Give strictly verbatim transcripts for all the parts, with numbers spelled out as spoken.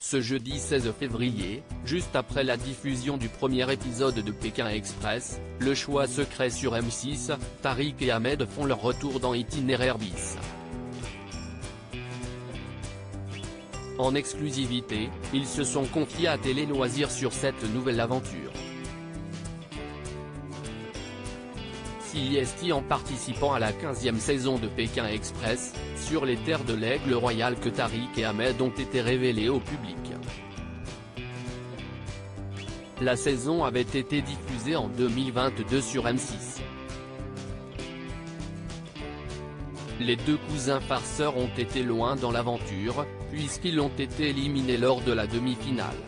Ce jeudi seize février, juste après la diffusion du premier épisode de Pékin Express, le choix secret sur M six, Tariq et Ahmed font leur retour dans Itinéraire bis. En exclusivité, ils se sont confiés à Télé Loisirs sur cette nouvelle aventure. C I S T en participant à la quinzième saison de Pékin Express, sur les terres de l'Aigle Royal que Tariq et Ahmed ont été révélés au public. La saison avait été diffusée en deux mille vingt-deux sur M six. Les deux cousins farceurs ont été loin dans l'aventure, puisqu'ils ont été éliminés lors de la demi-finale.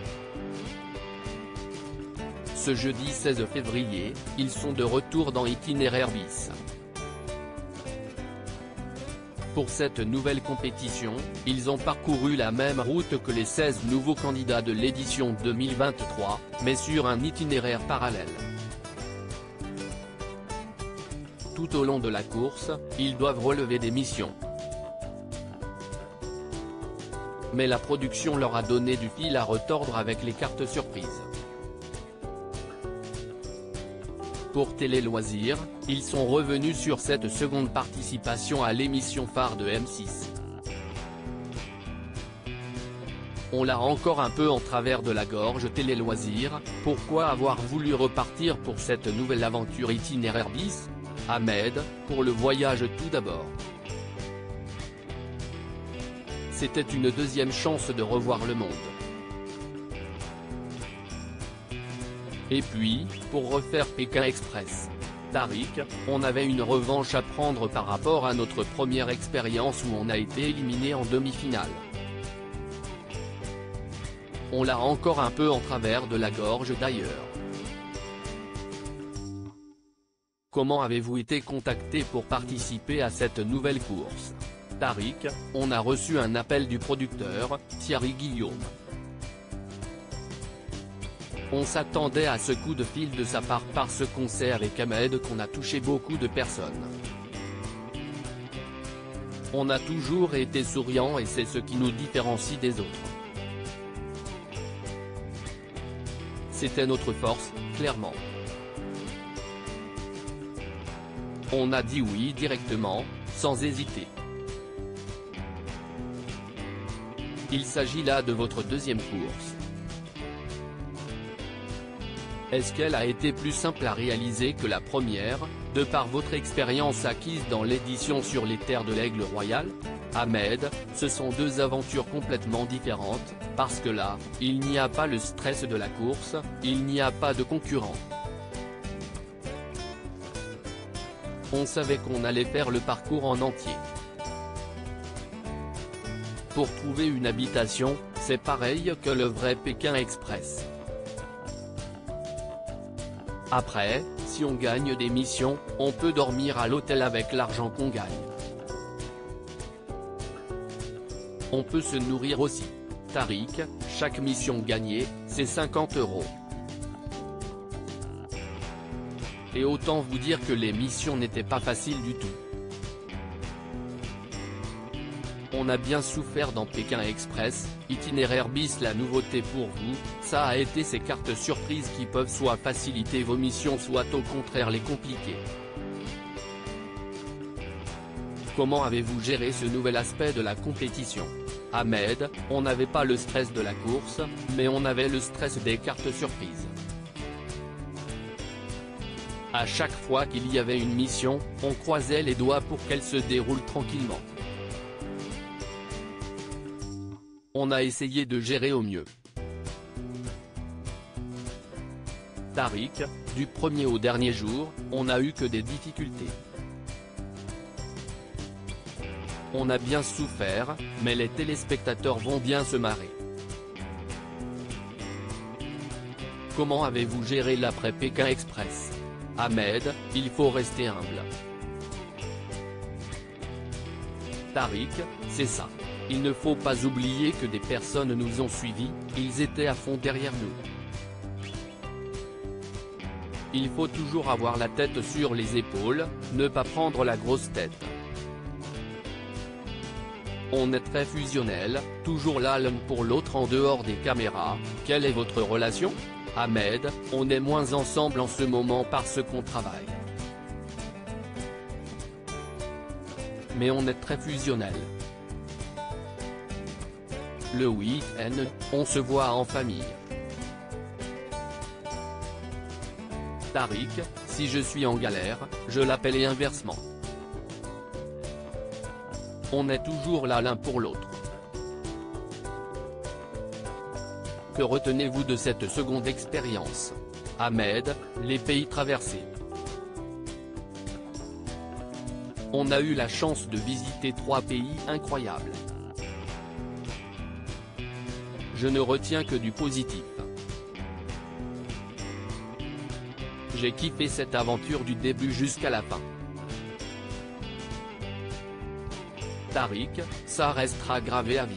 Ce jeudi seize février, ils sont de retour dans Itinéraire bis. Pour cette nouvelle compétition, ils ont parcouru la même route que les seize nouveaux candidats de l'édition deux mille vingt-trois, mais sur un itinéraire parallèle. Tout au long de la course, ils doivent relever des missions. Mais la production leur a donné du fil à retordre avec les cartes surprises. Pour Télé Loisirs, ils sont revenus sur cette seconde participation à l'émission phare de M six. On l'a encore un peu en travers de la gorge Télé Loisirs, pourquoi avoir voulu repartir pour cette nouvelle aventure Itinéraire bis? Ahmed, pour le voyage tout d'abord. C'était une deuxième chance de revoir le monde. Et puis, pour refaire Pékin Express. Tariq, on avait une revanche à prendre par rapport à notre première expérience où on a été éliminé en demi-finale. On l'a encore un peu en travers de la gorge d'ailleurs. Comment avez-vous été contacté pour participer à cette nouvelle course? Tariq, on a reçu un appel du producteur, Thierry Guillaume. On s'attendait à ce coup de fil de sa part parce qu'on sait avec Ahmed qu'on a touché beaucoup de personnes. On a toujours été souriant et c'est ce qui nous différencie des autres. C'était notre force, clairement. On a dit oui directement, sans hésiter. Il s'agit là de votre deuxième course. Est-ce qu'elle a été plus simple à réaliser que la première, de par votre expérience acquise dans l'édition sur les terres de l'Aigle Royal? Ahmed, ce sont deux aventures complètement différentes, parce que là, il n'y a pas le stress de la course, il n'y a pas de concurrent. On savait qu'on allait faire le parcours en entier. Pour trouver une habitation, c'est pareil que le vrai Pékin Express. Après, si on gagne des missions, on peut dormir à l'hôtel avec l'argent qu'on gagne. On peut se nourrir aussi. Tariq, chaque mission gagnée, c'est cinquante euros. Et autant vous dire que les missions n'étaient pas faciles du tout. On a bien souffert dans Pékin Express, Itinéraire bis. La nouveauté pour vous, ça a été ces cartes surprises qui peuvent soit faciliter vos missions soit au contraire les compliquer. Comment avez-vous géré ce nouvel aspect de la compétition? Ahmed, on n'avait pas le stress de la course, mais on avait le stress des cartes surprises. À chaque fois qu'il y avait une mission, on croisait les doigts pour qu'elle se déroule tranquillement. On a essayé de gérer au mieux. Tariq, du premier au dernier jour, on n'a eu que des difficultés. On a bien souffert, mais les téléspectateurs vont bien se marrer. Comment avez-vous géré l'après Pékin Express? Ahmed, il faut rester humble. Tariq, c'est ça. Il ne faut pas oublier que des personnes nous ont suivis, ils étaient à fond derrière nous. Il faut toujours avoir la tête sur les épaules, ne pas prendre la grosse tête. On est très fusionnel, toujours là l'un pour l'autre en dehors des caméras. Quelle est votre relation? Ahmed, on est moins ensemble en ce moment parce qu'on travaille. Mais on est très fusionnel. Le week-end, on se voit en famille. Tariq, si je suis en galère, je l'appelle et inversement. On est toujours là l'un pour l'autre. Que retenez-vous de cette seconde expérience? Ahmed, les pays traversés. On a eu la chance de visiter trois pays incroyables. Je ne retiens que du positif. J'ai kiffé cette aventure du début jusqu'à la fin. Tariq, ça restera gravé à vie.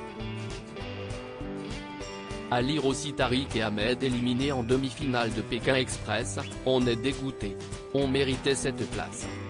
À lire aussi Tariq et Ahmed éliminés en demi-finale de Pékin Express, on est dégoûté. On méritait cette place.